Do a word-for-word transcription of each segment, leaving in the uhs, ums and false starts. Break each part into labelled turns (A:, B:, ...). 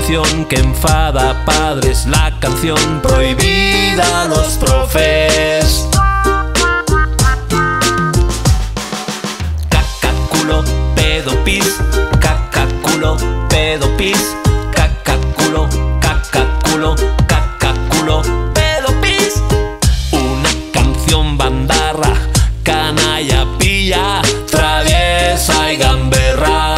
A: canción que enfada a padres, la canción prohibida a los profes. Caca, culo, pedo, pis. Caca, culo, pedo, pis. Caca, culo, caca, culo, caca, culo, pedo, pis. Una canción bandarra, canalla, pilla, traviesa y gamberra.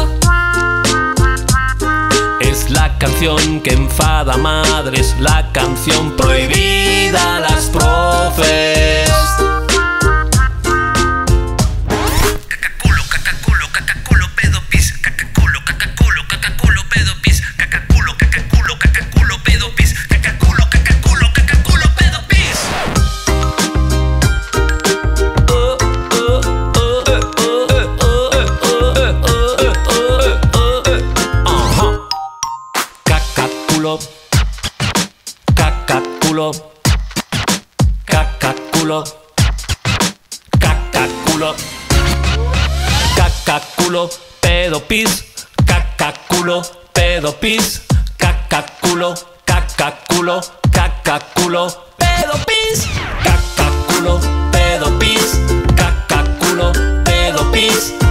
A: Es la canción que enfada a madres, la canción prohibida a las profes.
B: Cacaculo, cacaculo, cacaculo, pedo, pis. Cacaculo, cacaculo, cacaculo, pedo, pis. Cacaculo, cacaculo, cacaculo, pedo, pis. Cacaculo, cacaculo, cacaculo, pedo, pis.
A: Cacaculo, cacaculo, cacaculo, cacaculo, cacaculo, pedo, pis. Cacaculo, pedo, pis. Cacaculo, cacaculo, cacaculo, pedo, pis. Cacaculo, pedo, pis. Cacaculo, pedo, pis.